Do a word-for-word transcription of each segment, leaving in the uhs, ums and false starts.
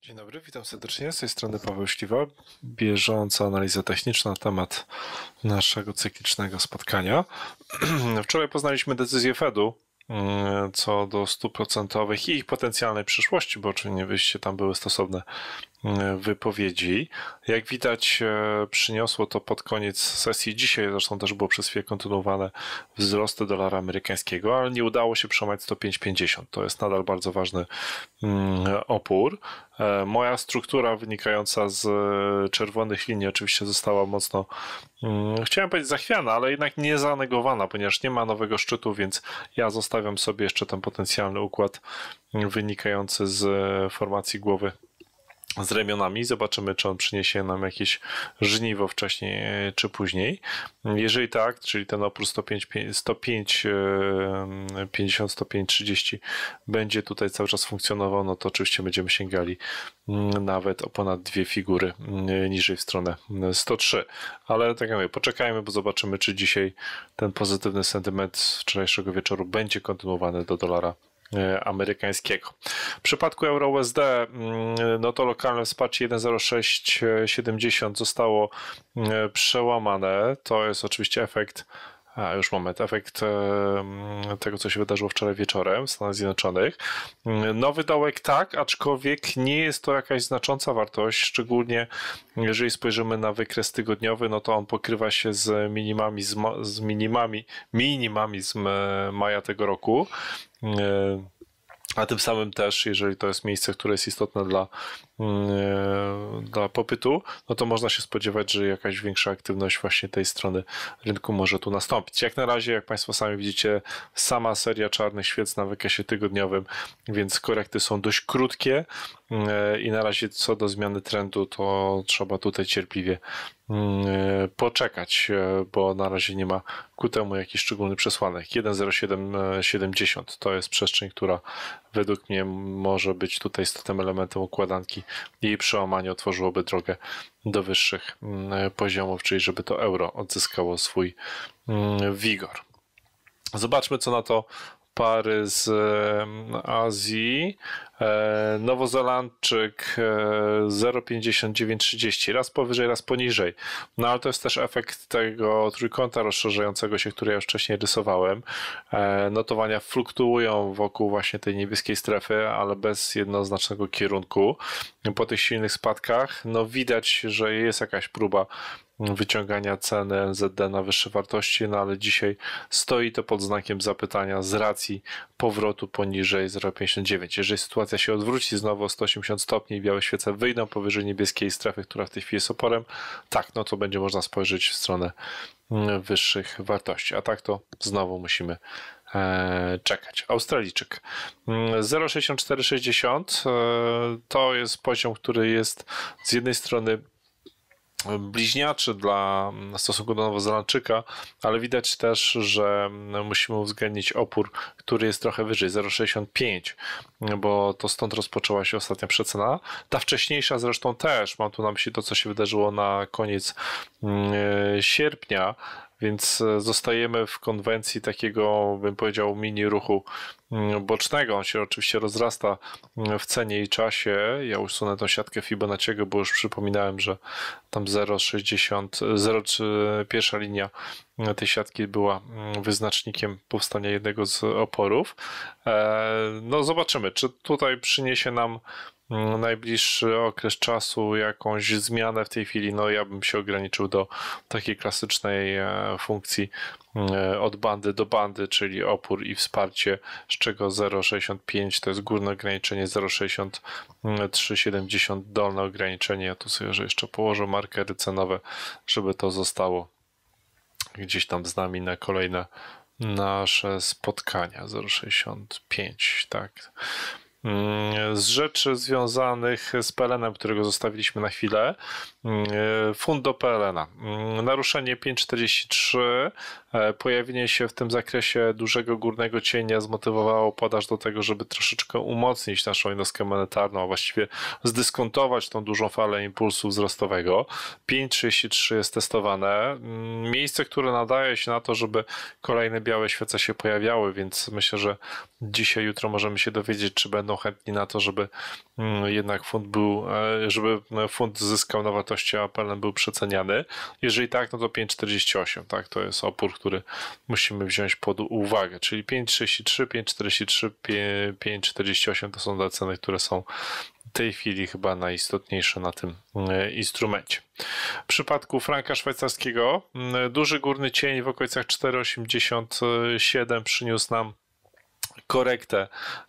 Dzień dobry, witam serdecznie. Z tej strony Paweł Śliwa. Bieżąca analiza techniczna na temat naszego cyklicznego spotkania. Wczoraj poznaliśmy decyzję Fedu co do stóp procentowych i ich potencjalnej przyszłości, bo oczywiście tam były stosowne wypowiedzi. Jak widać, przyniosło to pod koniec sesji dzisiaj, zresztą też było przez chwilę kontynuowane, wzrosty dolara amerykańskiego, ale nie udało się przełamać sto pięć pięćdziesiąt. To jest nadal bardzo ważny opór. Moja struktura wynikająca z czerwonych linii oczywiście została mocno, chciałem powiedzieć, zachwiana, ale jednak nie zanegowana, ponieważ nie ma nowego szczytu, więc ja zostawiam sobie jeszcze ten potencjalny układ wynikający z formacji głowy z ramionami. Zobaczymy, czy on przyniesie nam jakieś żniwo wcześniej czy później. Jeżeli tak, czyli ten opór sto pięć pięćdziesiąt, sto pięć trzydzieści będzie tutaj cały czas funkcjonował, no to oczywiście będziemy sięgali nawet o ponad dwie figury niżej w stronę sto trzy. Ale tak jak mówię, poczekajmy, bo zobaczymy, czy dzisiaj ten pozytywny sentyment z wczorajszego wieczoru będzie kontynuowany do dolara amerykańskiego. W przypadku euro U S D, no to lokalne wsparcie jeden zero sześć siedemdziesiąt zostało przełamane. To jest oczywiście efekt, a już moment, efekt tego, co się wydarzyło wczoraj wieczorem w Stanach Zjednoczonych. Nowy dołek tak, aczkolwiek nie jest to jakaś znacząca wartość, szczególnie jeżeli spojrzymy na wykres tygodniowy, no to on pokrywa się z minimami z, z minimami, minimami z maja tego roku. A tym samym też, jeżeli to jest miejsce, które jest istotne dla, dla popytu, no to można się spodziewać, że jakaś większa aktywność właśnie tej strony rynku może tu nastąpić. Jak na razie, jak Państwo sami widzicie, sama seria czarnych świec na wykresie tygodniowym, więc korekty są dość krótkie i na razie co do zmiany trendu, to trzeba tutaj cierpliwie poczekać, bo na razie nie ma ku temu jakichś szczególnych przesłanek. jeden zero siedem siedemdziesiąt to jest przestrzeń, która według mnie może być tutaj istotnym elementem układanki i jej przełamanie otworzyłoby drogę do wyższych poziomów, czyli żeby to euro odzyskało swój wigor. Zobaczmy, co na to pary z Azji. Nowozelandczyk zero pięćdziesiąt dziewięć trzydzieści, raz powyżej, raz poniżej. No ale to jest też efekt tego trójkąta rozszerzającego się, który ja już wcześniej rysowałem. Notowania fluktuują wokół właśnie tej niebieskiej strefy, ale bez jednoznacznego kierunku. Po tych silnych spadkach no widać, że jest jakaś próba wyciągania ceny N Z D na wyższe wartości, no ale dzisiaj stoi to pod znakiem zapytania z racji powrotu poniżej zero pięćdziesiąt dziewięć. Jeżeli sytuacja się odwróci znowu o sto osiemdziesiąt stopni i białe świece wyjdą powyżej niebieskiej strefy, która w tej chwili jest oporem, tak, no to będzie można spojrzeć w stronę wyższych wartości, a tak to znowu musimy czekać. Australijczyk zero sześćdziesiąt cztery sześćdziesiąt to jest poziom, który jest z jednej strony bliźniaczy dla w stosunku do Nowozelandczyka, ale widać też, że musimy uwzględnić opór, który jest trochę wyżej, zero sześćdziesiąt pięć, bo to stąd rozpoczęła się ostatnia przecena. Ta wcześniejsza zresztą też, mam tu na myśli to, co się wydarzyło na koniec sierpnia, więc zostajemy w konwencji takiego, bym powiedział, mini ruchu bocznego. On się oczywiście rozrasta w cenie i czasie. Ja usunę tą siatkę Fibonacciego, bo już przypominałem, że tam zero sześćdziesiąt, zero, pierwsza linia tej siatki była wyznacznikiem powstania jednego z oporów. No zobaczymy, czy tutaj przyniesie nam najbliższy okres czasu jakąś zmianę w tej chwili. No ja bym się ograniczył do takiej klasycznej funkcji od bandy do bandy, czyli opór i wsparcie, z czego zero sześćdziesiąt pięć to jest górne ograniczenie, zero sześćdziesiąt trzy siedemdziesiąt dolne ograniczenie. Ja tu sobie że jeszcze położę markery cenowe, żeby to zostało gdzieś tam z nami na kolejne nasze spotkania. zero sześćdziesiąt pięć, tak. Z rzeczy związanych z P L N-em, którego zostawiliśmy na chwilę, fund do P L N-a. Naruszenie pięć czterdzieści trzy, Pojawienie się w tym zakresie dużego górnego cienia zmotywowało podaż do tego, żeby troszeczkę umocnić naszą jednostkę monetarną, a właściwie zdyskontować tą dużą falę impulsu wzrostowego. pięć trzydzieści trzy jest testowane. Miejsce, które nadaje się na to, żeby kolejne białe świece się pojawiały, więc myślę, że dzisiaj, jutro możemy się dowiedzieć, czy będą chętni na to, żeby jednak funt był, żeby funt zyskał na wartości, a P L N był przeceniany. Jeżeli tak, no to pięć czterdzieści osiem, tak, to jest opór, który musimy wziąć pod uwagę, czyli pięć trzydzieści trzy, pięć czterdzieści trzy, pięć czterdzieści osiem to są te ceny, które są w tej chwili chyba najistotniejsze na tym instrumencie. W przypadku franka szwajcarskiego duży górny cień w okolicach cztery osiemdziesiąt siedem przyniósł nam korektę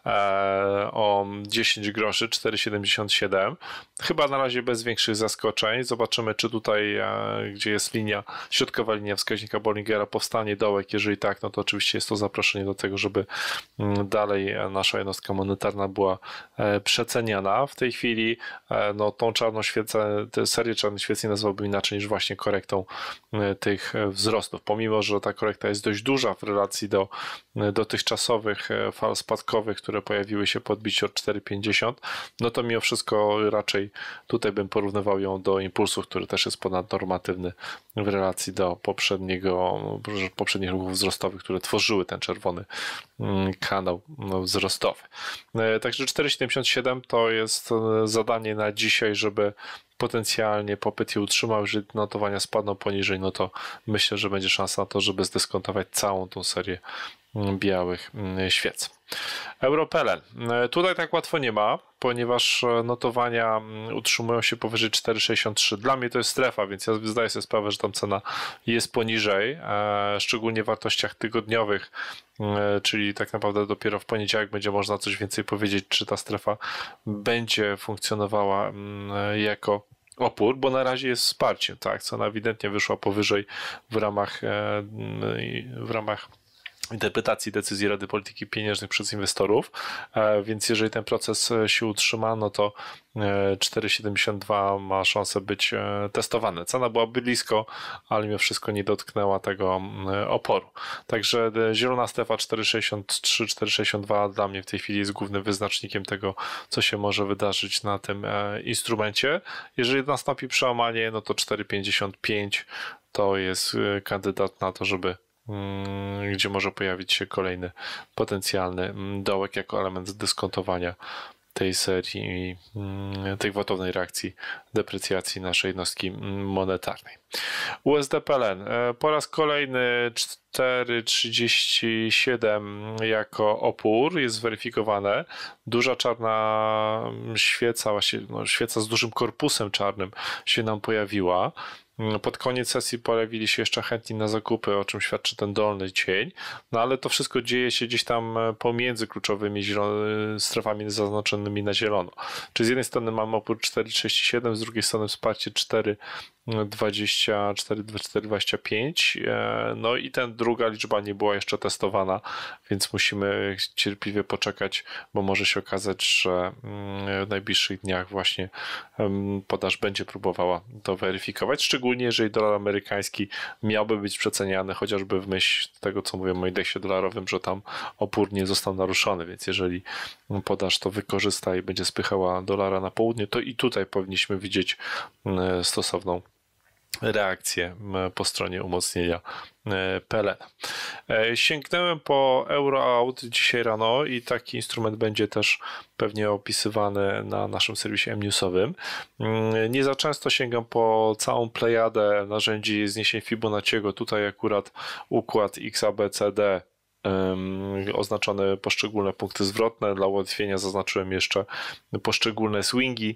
o dziesięć groszy, cztery siedemdziesiąt siedem. Chyba na razie bez większych zaskoczeń. Zobaczymy, czy tutaj, gdzie jest linia, środkowa linia wskaźnika Bollingera, powstanie dołek. Jeżeli tak, no to oczywiście jest to zaproszenie do tego, żeby dalej nasza jednostka monetarna była przeceniana. W tej chwili no, tą czarną świecę, tę serię czarnych świec nie nazwałbym inaczej niż właśnie korektą tych wzrostów. Pomimo, że ta korekta jest dość duża w relacji do dotychczasowych fal spadkowych, które pojawiły się po odbiciu od cztery pięćdziesiąt, no to mimo wszystko raczej tutaj bym porównywał ją do impulsu, który też jest ponadnormatywny w relacji do poprzedniego, poprzednich ruchów wzrostowych, które tworzyły ten czerwony kanał wzrostowy. Także cztery siedemdziesiąt siedem to jest zadanie na dzisiaj, żeby potencjalnie popyt je utrzymał. Jeżeli notowania spadną poniżej, no to myślę, że będzie szansa na to, żeby zdyskontować całą tą serię białych świec. Euro-P L N. Tutaj tak łatwo nie ma, ponieważ notowania utrzymują się powyżej cztery sześćdziesiąt trzy. Dla mnie to jest strefa, więc ja zdaję sobie sprawę, że tam cena jest poniżej, szczególnie w wartościach tygodniowych, czyli tak naprawdę dopiero w poniedziałek będzie można coś więcej powiedzieć, czy ta strefa będzie funkcjonowała jako opór, bo na razie jest wsparciem, tak, cena ewidentnie wyszła powyżej w ramach w ramach interpretacji decyzji Rady Polityki Pieniężnej przez inwestorów, więc jeżeli ten proces się utrzyma, no to cztery siedemdziesiąt dwa ma szansę być testowane. Cena była blisko, ale mimo wszystko nie dotknęła tego oporu. Także zielona strefa cztery sześćdziesiąt trzy, cztery sześćdziesiąt dwa dla mnie w tej chwili jest głównym wyznacznikiem tego, co się może wydarzyć na tym instrumencie. Jeżeli nastąpi przełamanie, no to cztery pięćdziesiąt pięć to jest kandydat na to, żeby gdzie może pojawić się kolejny potencjalny dołek jako element zdyskontowania tej serii, tej gwałtownej reakcji deprecjacji naszej jednostki monetarnej. U S D P L N po raz kolejny cztery trzydzieści siedem jako opór jest zweryfikowane. Duża czarna świeca, właściwie no, świeca z dużym korpusem czarnym się nam pojawiła. Pod koniec sesji pojawili się jeszcze chętni na zakupy, o czym świadczy ten dolny cień, no ale to wszystko dzieje się gdzieś tam pomiędzy kluczowymi strefami zaznaczonymi na zielono. Czyli z jednej strony mamy opór cztery trzydzieści siedem, z drugiej strony wsparcie cztery dwadzieścia cztery, cztery dwadzieścia pięć, no i ta druga liczba nie była jeszcze testowana, więc musimy cierpliwie poczekać, bo może się okazać, że w najbliższych dniach właśnie podaż będzie próbowała to weryfikować, szczególnie jeżeli dolar amerykański miałby być przeceniany, chociażby w myśl tego, co mówię o indeksie dolarowym, że tam opór nie został naruszony, więc jeżeli podaż to wykorzysta i będzie spychała dolara na południe, to i tutaj powinniśmy widzieć stosowną reakcję po stronie umocnienia P L N. Sięgnąłem po Euroaut dzisiaj rano i taki instrument będzie też pewnie opisywany na naszym serwisie M-Newsowym. Nie za często sięgam po całą plejadę narzędzi zniesień Fibonacciego. Tutaj akurat układ X A B C D oznaczone poszczególne punkty zwrotne. Dla ułatwienia zaznaczyłem jeszcze poszczególne swingi,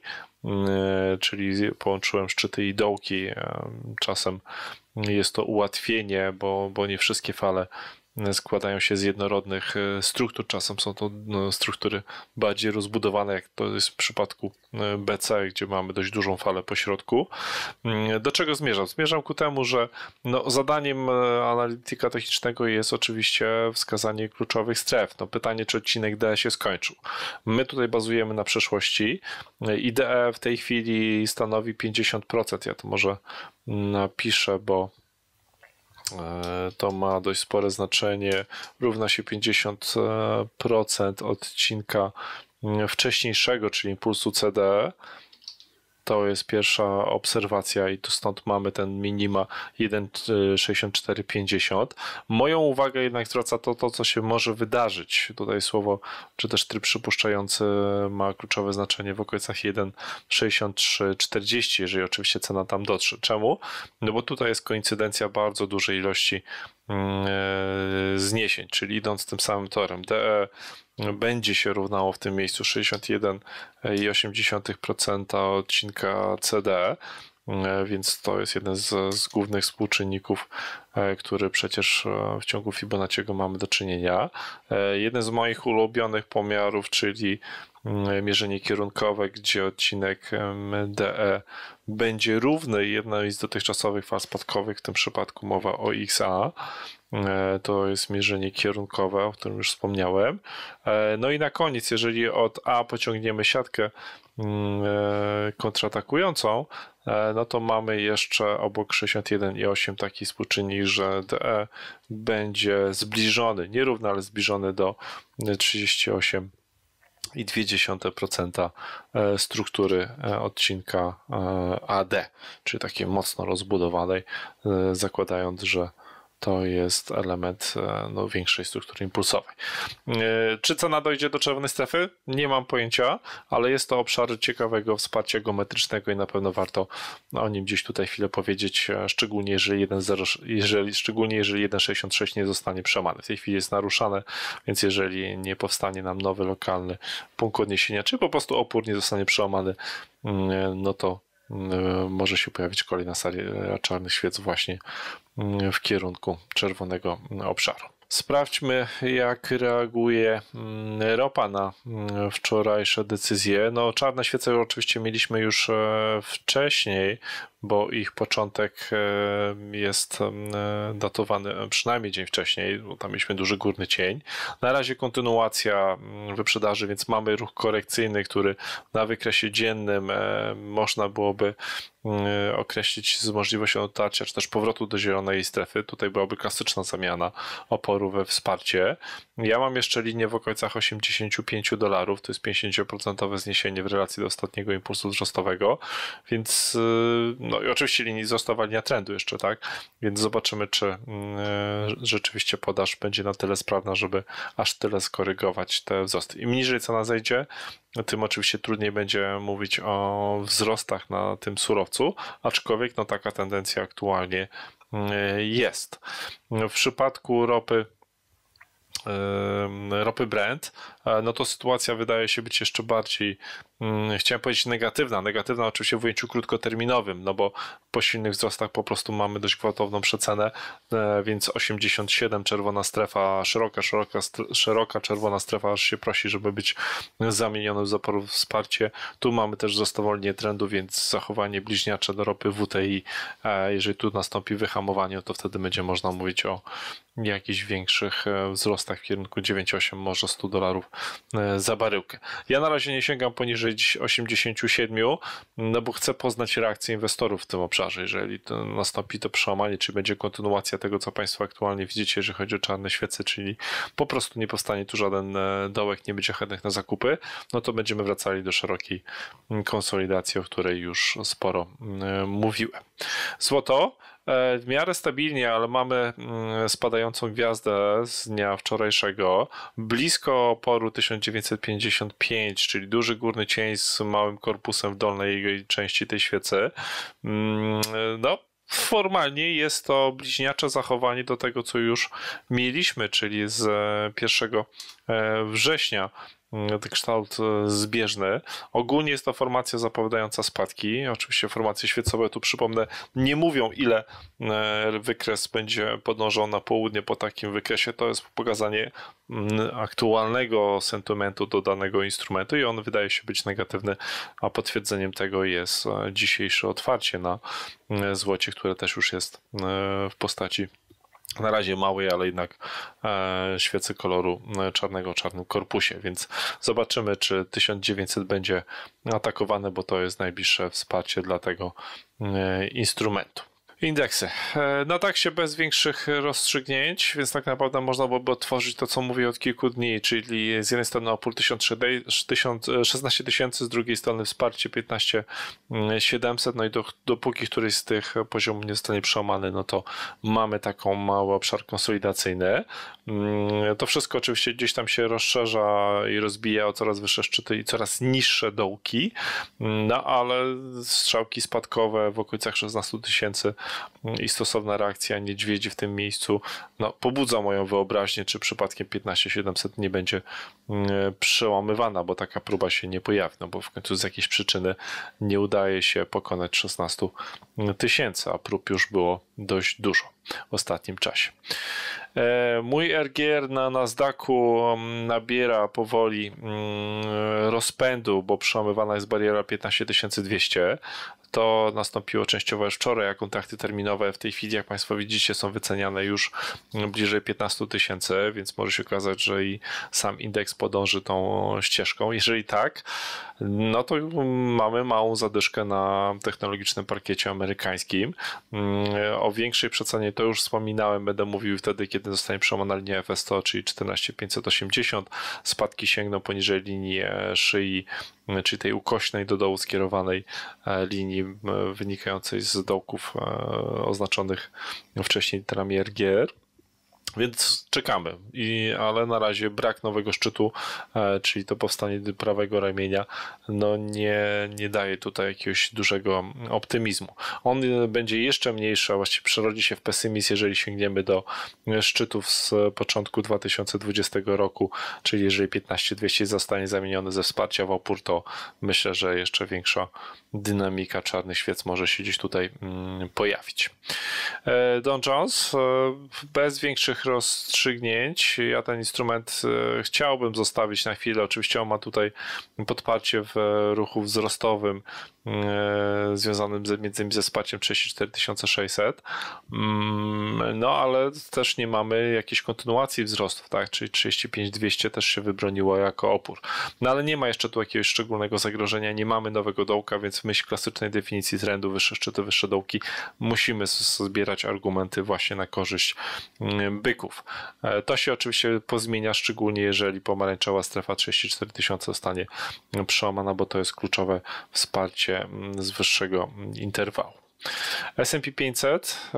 czyli połączyłem szczyty i dołki. Czasem jest to ułatwienie, bo, bo nie wszystkie fale składają się z jednorodnych struktur, czasem są to struktury bardziej rozbudowane, jak to jest w przypadku B C, gdzie mamy dość dużą falę po środku. Do czego zmierzam? Zmierzam ku temu, że no, zadaniem analityka technicznego jest oczywiście wskazanie kluczowych stref. No, pytanie, czy odcinek D się skończył. My tutaj bazujemy na przeszłości i D E w tej chwili stanowi pięćdziesiąt procent. Ja to może napiszę, bo To ma dość spore znaczenie, równa się pięćdziesiąt procent odcinka wcześniejszego, czyli impulsu C D. To jest pierwsza obserwacja i tu stąd mamy ten minima jeden sześćdziesiąt cztery pięćdziesiąt. Moją uwagę jednak zwraca to, to, co się może wydarzyć. Tutaj słowo, czy też tryb przypuszczający ma kluczowe znaczenie w okolicach jeden sześćdziesiąt trzy czterdzieści, jeżeli oczywiście cena tam dotrze. Czemu? No bo tutaj jest koincydencja bardzo dużej ilości zniesień, czyli idąc tym samym torem. D E będzie się równało w tym miejscu sześćdziesiąt jeden przecinek osiem procent odcinka C D, więc to jest jeden z, z głównych współczynników, który przecież w ciągu Fibonacciego mamy do czynienia. Jeden z moich ulubionych pomiarów, czyli mierzenie kierunkowe, gdzie odcinek D E będzie równy jednej z dotychczasowych fal spadkowych, w tym przypadku mowa o X A. To jest mierzenie kierunkowe, o którym już wspomniałem. No i na koniec, jeżeli od A pociągniemy siatkę kontratakującą, no to mamy jeszcze obok sześćdziesiąt jeden przecinek osiem taki współczynnik, że D E będzie zbliżony, nierówny, ale zbliżony do trzydzieści osiem i dwie dziesiąte procent struktury odcinka A D, czyli takiej mocno rozbudowanej, zakładając, że to jest element no, większej struktury impulsowej. Czy cena dojdzie do czerwonej strefy? Nie mam pojęcia, ale jest to obszar ciekawego wsparcia geometrycznego i na pewno warto o nim gdzieś tutaj chwilę powiedzieć, szczególnie jeżeli jeden zero, jeżeli, szczególnie jeżeli jeden sześćdziesiąt sześć nie zostanie przełamany. W tej chwili jest naruszane, więc jeżeli nie powstanie nam nowy lokalny punkt odniesienia, czy po prostu opór nie zostanie przełamany, no to może się pojawić kolejna seria czarnych świec właśnie w kierunku czerwonego obszaru. Sprawdźmy, jak reaguje ropa na wczorajsze decyzje. No, czarne świece oczywiście mieliśmy już wcześniej, bo ich początek jest datowany przynajmniej dzień wcześniej, bo tam mieliśmy duży górny cień. Na razie kontynuacja wyprzedaży, więc mamy ruch korekcyjny, który na wykresie dziennym można byłoby określić z możliwością dotarcia, czy też powrotu do zielonej strefy. Tutaj byłaby klasyczna zamiana oporu we wsparcie. Ja mam jeszcze linię w okolicach osiemdziesiąt pięć dolarów, to jest pięćdziesiąt procent zniesienie w relacji do ostatniego impulsu wzrostowego, więc no i oczywiście linii wzrostowa, linia trendu jeszcze, tak? Więc zobaczymy, czy rzeczywiście podaż będzie na tyle sprawna, żeby aż tyle skorygować te wzrosty. Im niżej cena zejdzie, tym oczywiście trudniej będzie mówić o wzrostach na tym surowcu, aczkolwiek no taka tendencja aktualnie jest. W przypadku ropy ropy Brent, no to sytuacja wydaje się być jeszcze bardziej, chciałem powiedzieć negatywna, negatywna oczywiście w ujęciu krótkoterminowym, no bo po silnych wzrostach po prostu mamy dość gwałtowną przecenę, więc osiemdziesiąt siedem czerwona strefa, szeroka, szeroka, szeroka czerwona strefa aż się prosi, żeby być zamienionym z oporu w wsparcie. Tu mamy też wzrostową linię trendu, więc zachowanie bliźniacze do ropy W T I, jeżeli tu nastąpi wyhamowanie, to wtedy będzie można mówić o jakichś większych wzrostach w kierunku dziewięć osiem, może sto dolarów za baryłkę. Ja na razie nie sięgam poniżej osiemdziesiąt siedem, no bo chcę poznać reakcję inwestorów w tym obszarze. Jeżeli to nastąpi to przełamanie, czy będzie kontynuacja tego, co Państwo aktualnie widzicie, jeżeli chodzi o czarne świece, czyli po prostu nie powstanie tu żaden dołek, nie będzie chętnych na zakupy, no to będziemy wracali do szerokiej konsolidacji, o której już sporo mówiłem. Złoto w miarę stabilnie, ale mamy spadającą gwiazdę z dnia wczorajszego, blisko oporu tysiąc dziewięćset pięćdziesiąt pięć, czyli duży górny cień z małym korpusem w dolnej części tej świecy. No, formalnie jest to bliźniacze zachowanie do tego, co już mieliśmy, czyli z pierwszego września. Kształt zbieżny. Ogólnie jest to formacja zapowiadająca spadki. Oczywiście formacje świecowe, tu przypomnę, nie mówią, ile wykres będzie podążał na południe po takim wykresie. To jest pokazanie aktualnego sentymentu do danego instrumentu i on wydaje się być negatywny, a potwierdzeniem tego jest dzisiejsze otwarcie na złocie, które też już jest w postaci na razie małej, ale jednak e, świecy koloru czarnego, czarnym korpusie, więc zobaczymy, czy tysiąc dziewięćset będzie atakowane, bo to jest najbliższe wsparcie dla tego e, instrumentu. Indeksy. Na taksie bez większych rozstrzygnięć, więc tak naprawdę można byłoby otworzyć to, co mówię od kilku dni, czyli z jednej strony opór szesnaście tysięcy, z drugiej strony wsparcie piętnaście tysięcy siedemset, no i do, dopóki któryś z tych poziomów nie zostanie przełamany, no to mamy taką mały obszar konsolidacyjny. To wszystko oczywiście gdzieś tam się rozszerza i rozbija o coraz wyższe szczyty i coraz niższe dołki, no ale strzałki spadkowe w okolicach szesnaście tysięcy i stosowna reakcja niedźwiedzi w tym miejscu no, pobudza moją wyobraźnię, czy przypadkiem piętnaście tysięcy siedemset nie będzie przełamywana, bo taka próba się nie pojawi, no bo w końcu z jakiejś przyczyny nie udaje się pokonać szesnaście tysięcy, a prób już było dość dużo w ostatnim czasie. Mój R G R na Nasdaqu nabiera powoli rozpędu, bo przełamywana jest bariera piętnaście tysięcy dwieście. To nastąpiło częściowo już wczoraj, a kontrakty terminowe w tej chwili, jak Państwo widzicie, są wyceniane już bliżej piętnaście tysięcy, więc może się okazać, że i sam indeks podąży tą ścieżką. Jeżeli tak, no to mamy małą zadyszkę na technologicznym parkiecie amerykańskim. O większej przecenie to już wspominałem, będę mówił wtedy, kiedy zostanie przełamana linia F S sto, czyli czternaście tysięcy pięćset osiemdziesiąt. Spadki sięgną poniżej linii szyi, czyli tej ukośnej do dołu skierowanej linii wynikającej z dołków oznaczonych wcześniej literami R G R. Więc czekamy, I, ale na razie brak nowego szczytu, e, czyli to powstanie prawego ramienia, no nie, nie daje tutaj jakiegoś dużego optymizmu. On będzie jeszcze mniejszy, a właściwie przerodzi się w pesymizm, jeżeli sięgniemy do szczytów z początku dwa tysiące dwudziestego roku, czyli jeżeli piętnaście tysięcy dwieście zostanie zamienione ze wsparcia w opór, to myślę, że jeszcze większa dynamika czarnych świec może się gdzieś tutaj mm, pojawić. E, Dow Jones e, bez większych rozstrzygnięć. Ja ten instrument chciałbym zostawić na chwilę. Oczywiście on ma tutaj podparcie w ruchu wzrostowym związanym z, między innymi ze wsparciem trzydzieści cztery tysiące sześćset. No ale też nie mamy jakiejś kontynuacji wzrostów, tak? Czyli trzydzieści pięć tysięcy dwieście też się wybroniło jako opór. No ale nie ma jeszcze tu jakiegoś szczególnego zagrożenia, nie mamy nowego dołka, więc w myśl klasycznej definicji trendu wyższe szczyty, wyższe dołki musimy zbierać argumenty właśnie na korzyść byków. To się oczywiście pozmienia, szczególnie jeżeli pomarańczowa strefa trzydzieści cztery tysiące zostanie przełamana, bo to jest kluczowe wsparcie z wyższego interwału. S and P pięćset,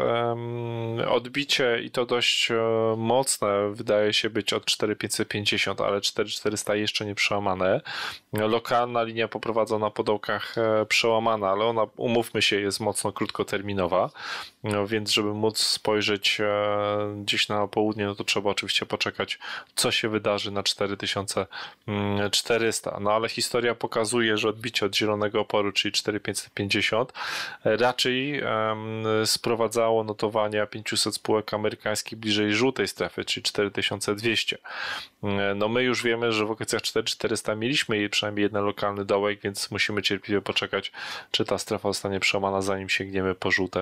odbicie i to dość mocne, wydaje się być od cztery tysiące pięćset pięćdziesiąt, ale cztery tysiące czterysta jeszcze nie przełamane. Lokalna linia poprowadzona po dołkach przełamana, ale ona, umówmy się, jest mocno krótkoterminowa, więc żeby móc spojrzeć gdzieś na południe, no to trzeba oczywiście poczekać, co się wydarzy na cztery tysiące czterysta. No ale historia pokazuje, że odbicie od zielonego oporu, czyli cztery tysiące pięćset pięćdziesiąt, raczej sprowadzało notowania pięciuset spółek amerykańskich bliżej żółtej strefy, czyli cztery tysiące dwieście. No my już wiemy, że w okolicach cztery tysiące czterysta mieliśmy przynajmniej jeden lokalny dołek, więc musimy cierpliwie poczekać, czy ta strefa zostanie przełamana, zanim sięgniemy po żółte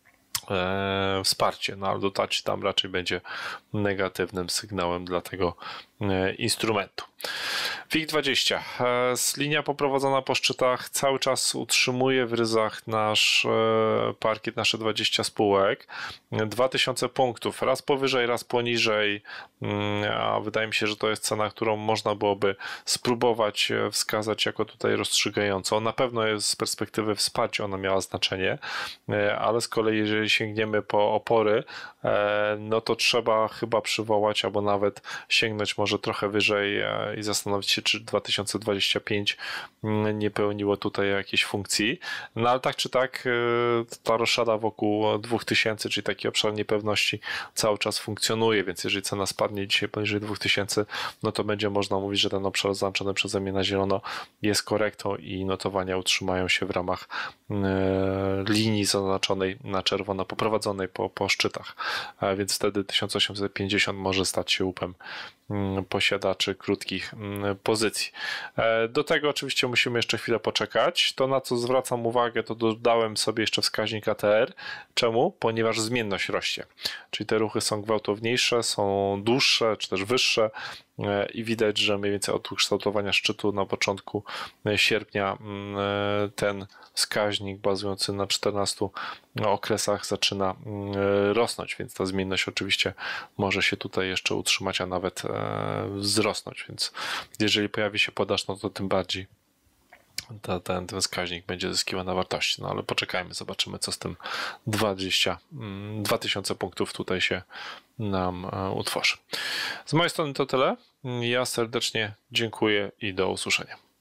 e, wsparcie. No ale dotarcie tam raczej będzie negatywnym sygnałem dla tego e, instrumentu. W I G dwadzieścia. Linia poprowadzona po szczytach cały czas utrzymuje w ryzach nasz parkiet, nasze dwadzieścia spółek. dwa tysiące punktów, raz powyżej, raz poniżej, a wydaje mi się, że to jest cena, którą można byłoby spróbować wskazać jako tutaj rozstrzygającą. Na pewno jest z perspektywy wsparcia ona miała znaczenie, ale z kolei jeżeli sięgniemy po opory, no to trzeba chyba przywołać albo nawet sięgnąć może trochę wyżej i zastanowić się, czy dwa tysiące dwadzieścia pięć nie pełniło tutaj jakiejś funkcji. No ale tak czy tak ta roszada wokół dwóch tysięcy, czyli taki obszar niepewności cały czas funkcjonuje, więc jeżeli cena spadnie dzisiaj poniżej dwóch tysięcy, no to będzie można mówić, że ten obszar zaznaczony przeze mnie na zielono jest korektą i notowania utrzymają się w ramach linii zaznaczonej na czerwono, poprowadzonej po, po szczytach. Więc wtedy tysiąc osiemset pięćdziesiąt może stać się łupem posiadaczy krótkich pozycji. Do tego oczywiście musimy jeszcze chwilę poczekać. To, na co zwracam uwagę, to dodałem sobie jeszcze wskaźnik A T R. Czemu? Ponieważ zmienność rośnie. Czyli te ruchy są gwałtowniejsze, są dłuższe, czy też wyższe i widać, że mniej więcej od ukształtowania szczytu na początku sierpnia ten wskaźnik bazujący na czternastu okresach zaczyna rosnąć, więc ta zmienność oczywiście może się tutaj jeszcze utrzymać, a nawet wzrosnąć, więc jeżeli pojawi się podaż, no to tym bardziej ta, ten, ten wskaźnik będzie zyskiwał na wartości. No ale poczekajmy, zobaczymy, co z tym dwadzieścia, dwa tysiące punktów tutaj się nam utworzy. Z mojej strony to tyle. Ja serdecznie dziękuję i do usłyszenia.